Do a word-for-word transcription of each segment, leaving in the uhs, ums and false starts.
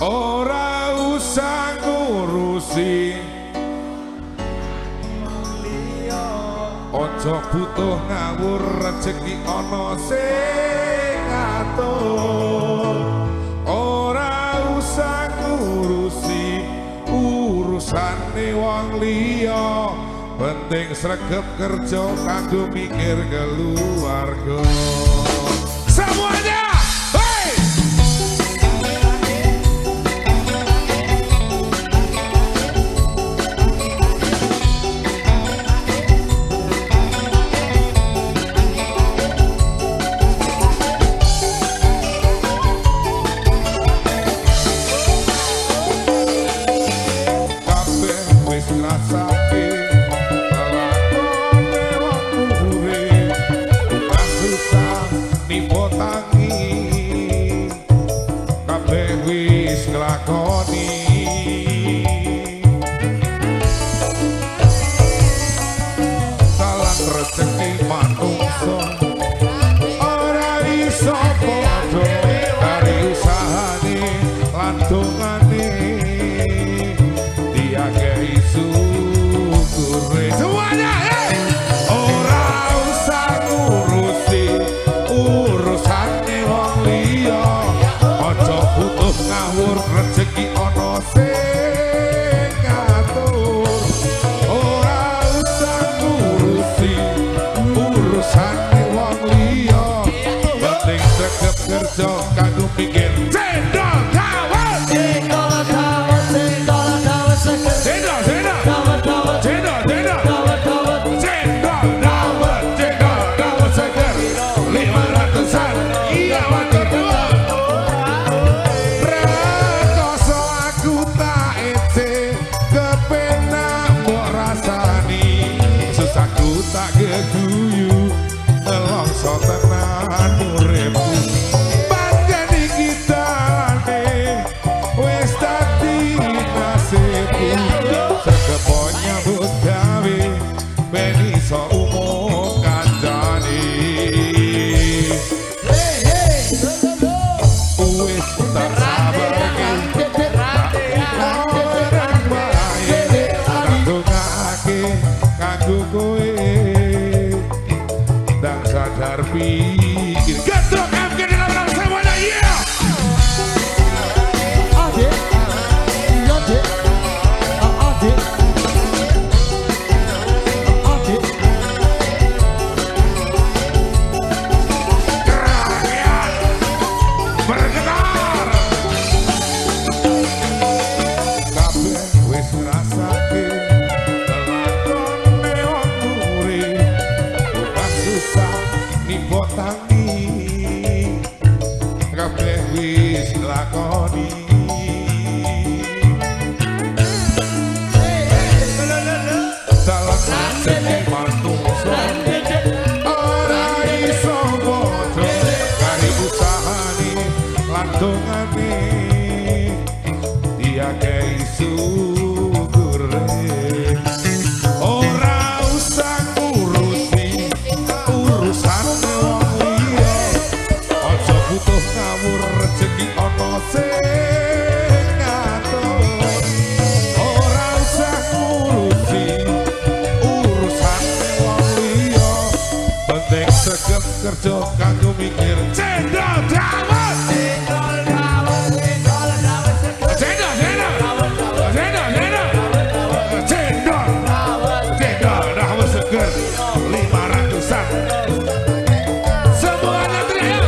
ora usah ngurusi ojo butuh ngawur rezeki ana sing ngatur ora usah ngurusi urusane wong liya penting sregep kerja kanggo mikir keluarga semuanya. Kerja kanggo mikir cendol dawet cendol dawet cendol dawet cendol cendol cendol cendol cendol dawet cendol dawet seger lima ratusan semuanya teriak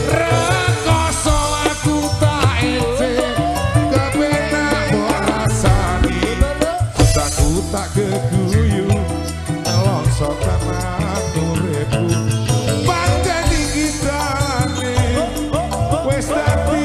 rekoso aku tak ece kepenak borasani susahku tak keguyu nelongso tanah uripku West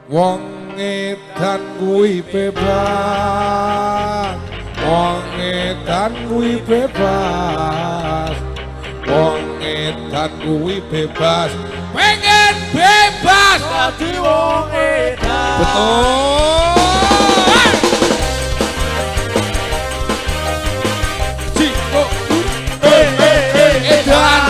Wong edan kuwi bebas, wong edan kuwi bebas, wong edan kuwi bebas, pengen bebas dadi wong edan. Betul. Ciko, eh eh eh edan.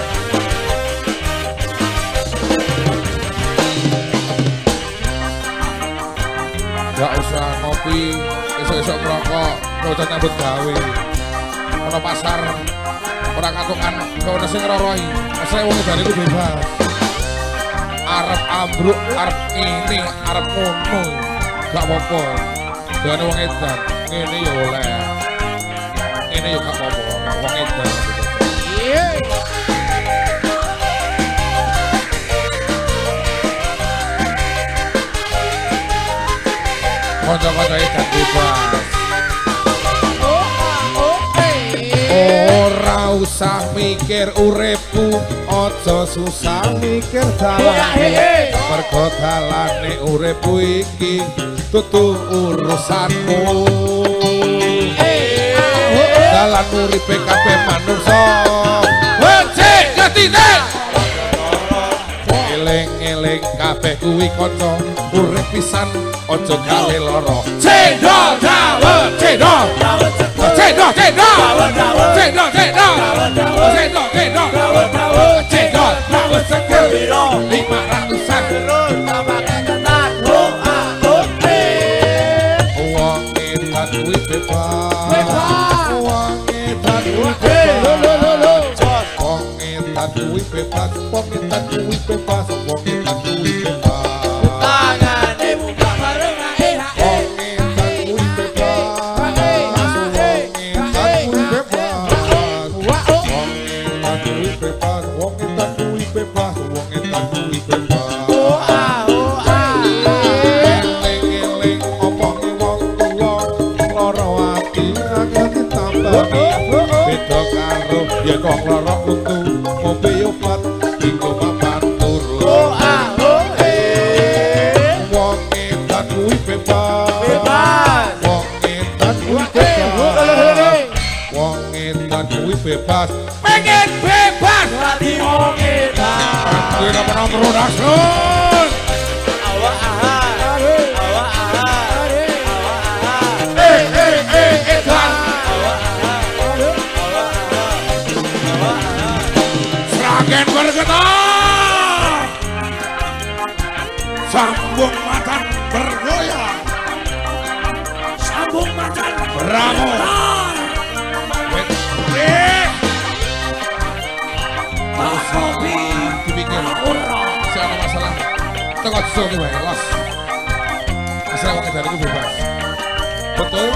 Gak usah ngopi, esok-esok merokok, gak usah nyambut gawe. Kalau pasar, orang katungan, gak usah ngeroroi. Masalah wong edan itu bebas. Arep ambruk, arep ini, arep ngono, gak apa-apa. Jangan wong edan, ini ya oleh. Ini ya gak apa-apa, wong edan. Iya. Kocok-kocok edan bebas. Ora usah mikir uripku, aja susah mikir dalane. Mergo dalane uripku iki dudu urusanmu. Dalan uripe kabeh manungsa becik getine. Eling-eling kabeh kuwi kanca urip pisan aja gawe lara. Cendol dawet, cendol dawet, cendol cendol cendol cendol cendol cendol cendol dawet seger lima ratusan terus tambahke tenan doa oke. Wong edan kuwi bebas, wong edan kuwi bebas, wong edan kuwi bebas, wong edan kuwi bebas, wong edan kuwi bebas. Tangane buka bareng ae ae. Wong edan kuwi bebas, wong edan kuwi bebas, wong edan kuwi bebas. Oh ah oh ah. Eling-eling omongi wong tuwa, lara ati angel ditambah. Beda karo yen kok lara kutu, ngombe obat dinggo matur. Oh ah oh eh. Wong edan kuwi bebas. Bebas. Wong edan kuwi bebas. Wong edan kuwi bebas. Pengen bebas dadi wong edan. Kuwi nomor production. Awak aha. Awak aha. Awak aha. Eh eh eh edan. Awak aha. Awak aha. Awak aha. Sragen bergetar. Sambung macan bergoyang. Sambung macan berangon. Eh. Kopi dipikir siapa masalah tengok susu wae los masalah wong edan itu bebas betul.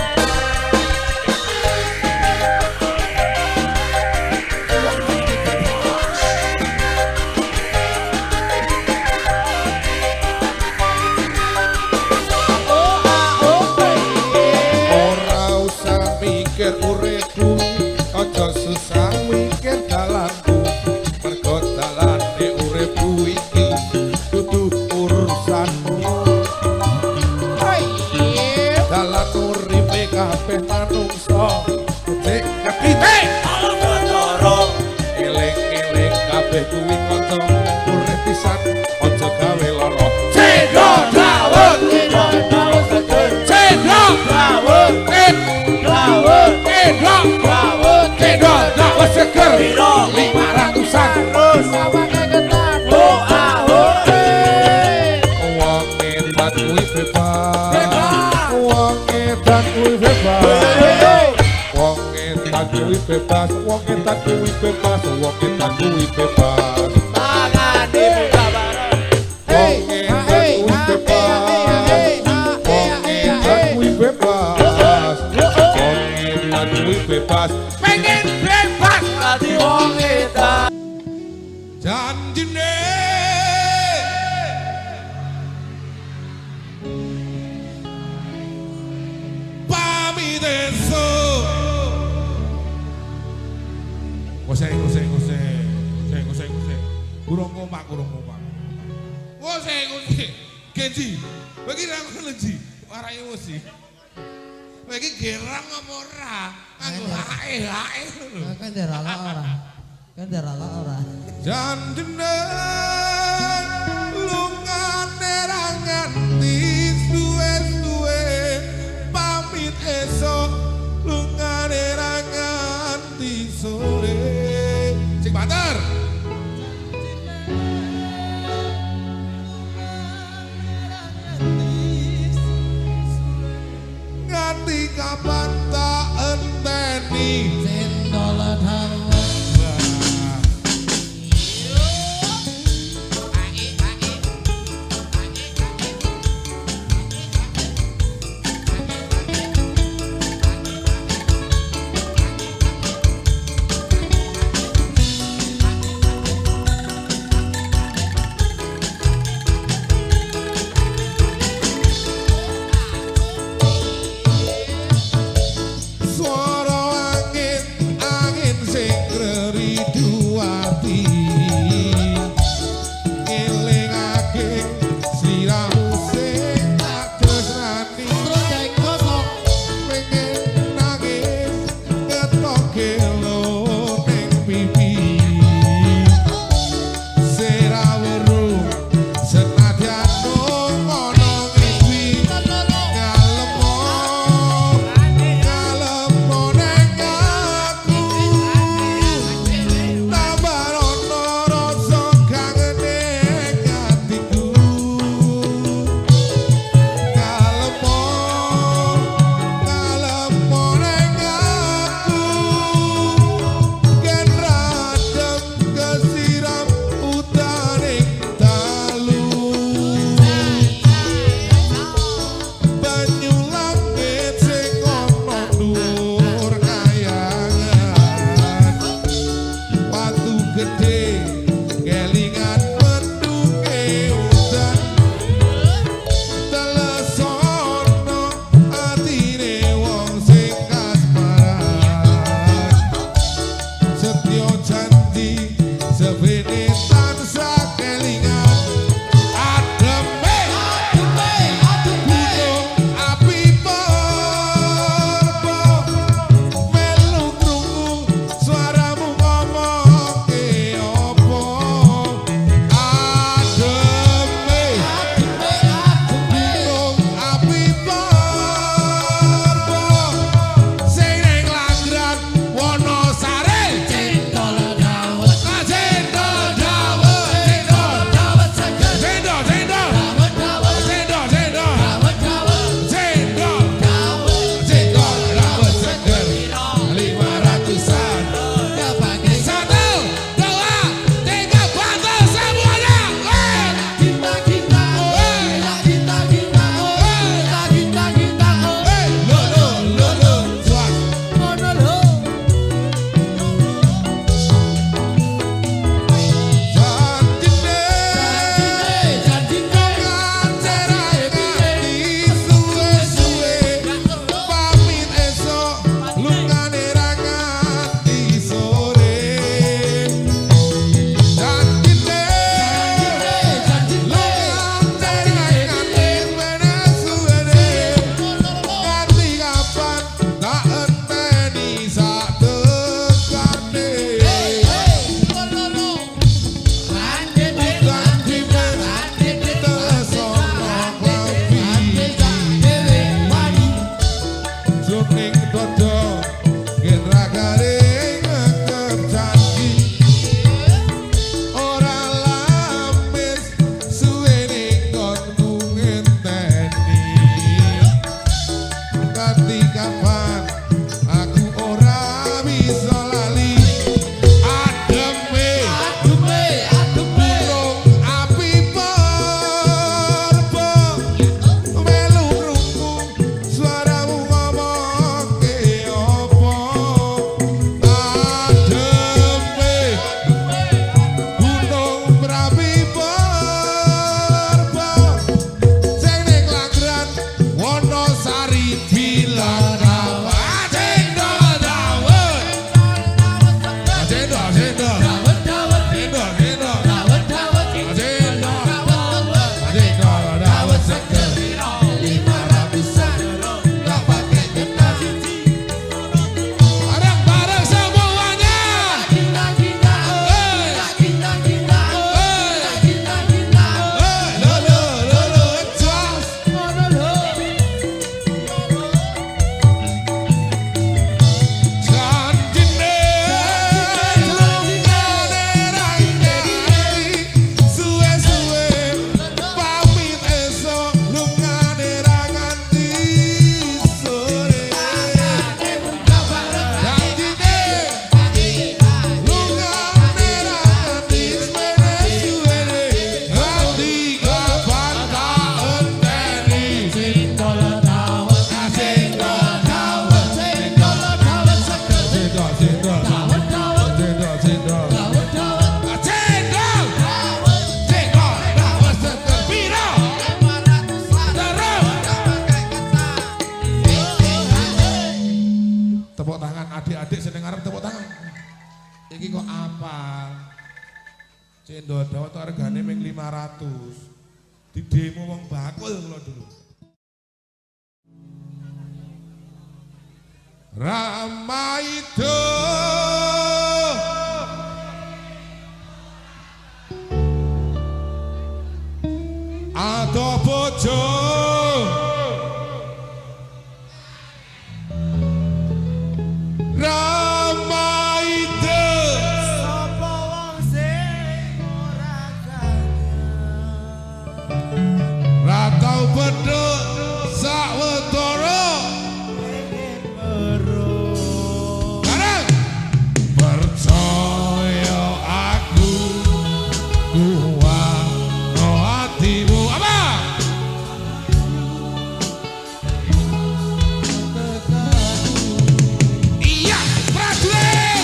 Ora usah mikir uripku, aja susah mikir dalanku. Mergo dalane uripku iki dudu urusanmu. Dalan uripe kabeh manungsa becik getine. Eling-eling kabeh kuwi kanca urip pisan aja gawe lara. Cendol dawet, cendol dawet seger. Cendol dawet, cendol cendol dawet, cendol dawet seger. lima ratusan terus sampai ketan. Oh ah oh eh. Wong edan kuwi bebas. Wong edan kuwi bebas. Wong edan kuwi bebas. Wong edan kuwi bebas. Wong edan kuwi bebas. Tangane buka bareng. Wong edan kuwi bebas. Wong edan kuwi bebas. Wong edan kuwi bebas. Pengen bebas dadi wong edan. Janjine pamiteso. Goseng goseng goseng goseng goseng goseng. Kurung kompak kurung kompak. Goseng goseng. Genji, bagi ra ngono Ji. Ora emosi. Kowe iki gerang apa ora? Anggo hae-hae lho. Kan derala ora. Kan derala ora. Jandene lungane ra nganti suwe-suwe pamit esok lungane ra nganti sore. Sing banter. Nganti kapan tak enteni Cendol dawa Cendol-dawet hargane ming lima ratus. Di demo wong bakul kula dulu. Rama itu atau bojo Rama itu sapa wong sing ora kaya ra tau bedhek sawetara bareng percaya aku kuat no hatimu apa iya prajurit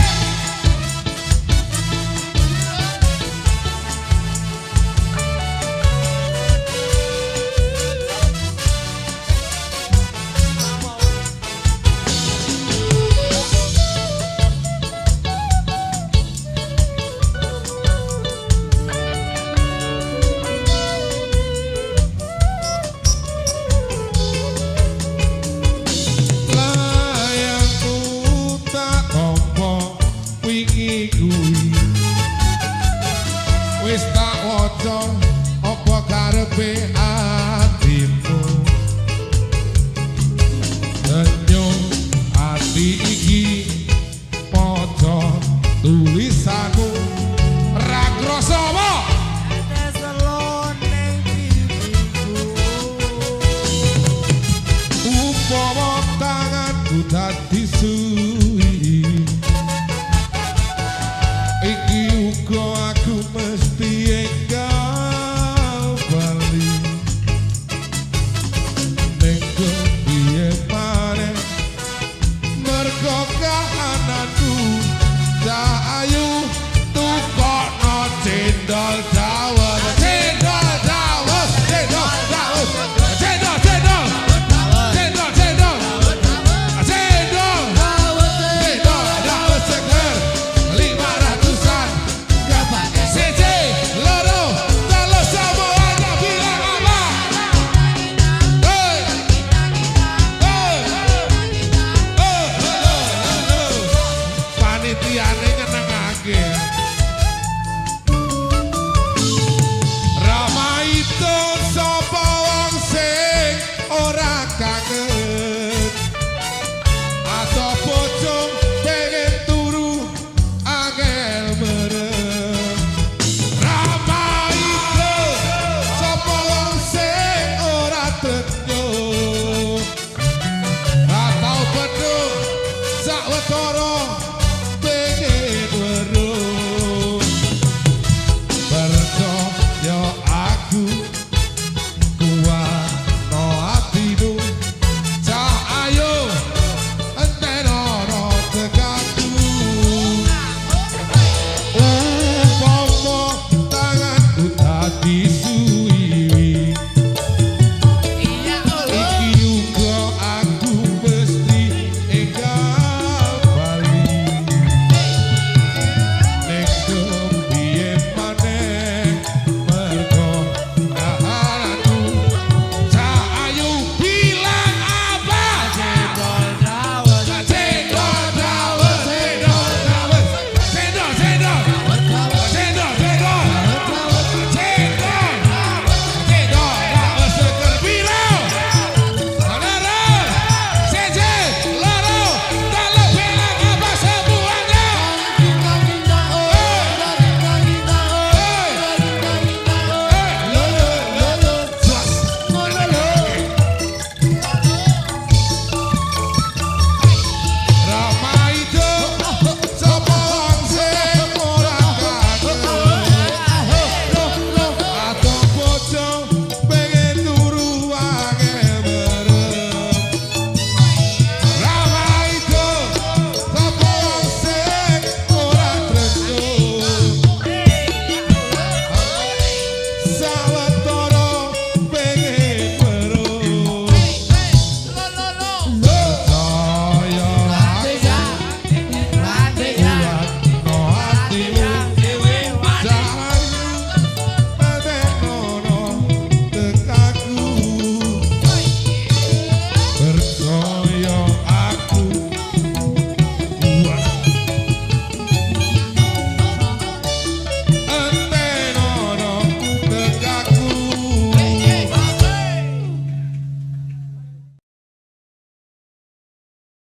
layangku tak tompo wingi kuwi wis tak waca apa karepe atimu senyum ati iki padha tulisanku ra krasa apa teselon ning pipiku umpama tanganku dadi